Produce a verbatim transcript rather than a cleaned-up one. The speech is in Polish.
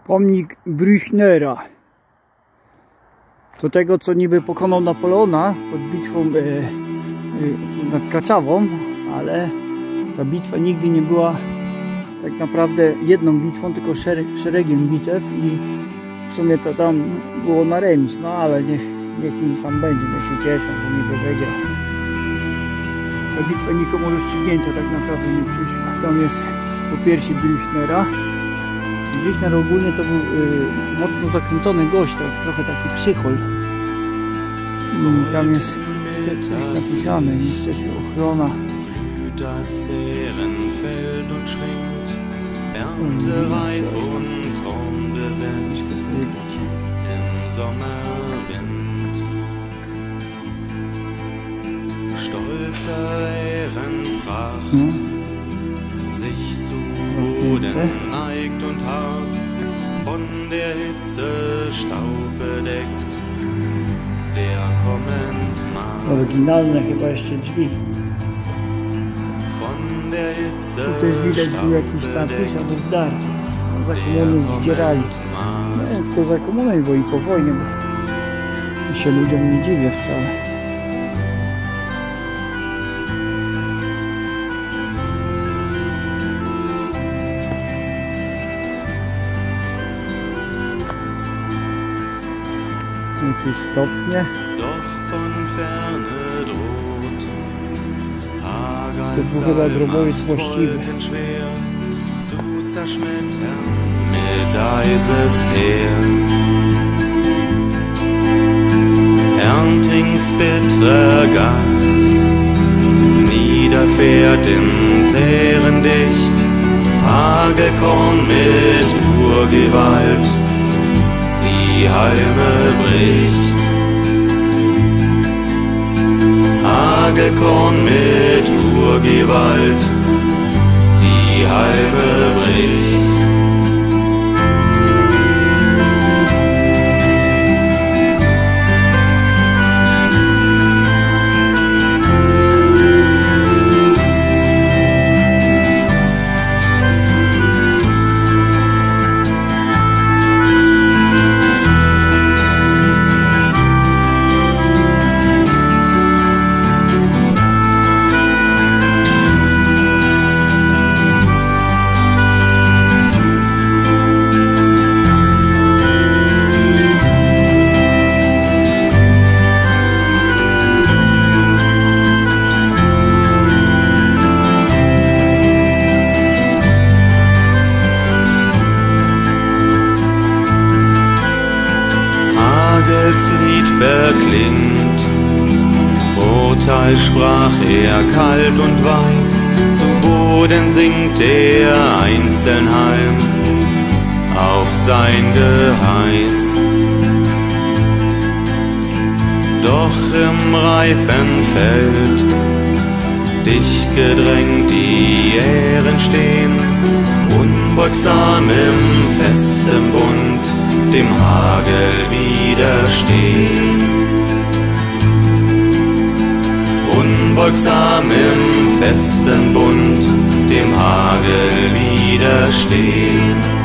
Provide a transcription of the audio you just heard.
Pomnik Brücknera. Do tego, co niby pokonał Napoleona pod bitwą e, e, nad Kaczawą, ale ta bitwa nigdy nie była tak naprawdę jedną bitwą, tylko szereg, szeregiem bitew i w sumie to tam było na remis, no ale niech, niech im tam będzie, niech się cieszą, że niby wygrał. Ta bitwa nikomu rozstrzygnięcia tak naprawdę nie przyszła. Tam jest po piersi Brücknera. Brückner ogólnie to był y, mocno zakręcony gość, to trochę taki psychol. I tam jest coś napisane, niestety ochrona. Stolzer Ehrenpracht sich zu Boden neigt und hart, von der Hitze Staub bedeckt, der kommend mag. Oryginalne chyba jeszcze drzwi. Von der Hitze Tutaj widać był jakiś napis albo zdarty. Za komuny zdzierali. Nie, tylko za komuny, bo i po wojnie. I się ludziom nie dziwię wcale. Jakieś stopnie. To był chyba grobowiec właściwy. Erntings bitterer Gast niederfährt in Särendicht, Hagelkorn mit Urgewalt die Halme bricht. Hagelkorn mit Urgewalt die Halme bricht. Hagels Lied verklingt, Urteil sprach er kalt und weiß, zu Boden sinkt er einzeln heim, auf sein Geheiß. Doch im reifen Feld, dicht gedrängt die Ähren stehen, unbeugsam im festen Bund, dem Hagel widerstehen. Unbeugsam im festen Bund, dem Hagel widerstehen.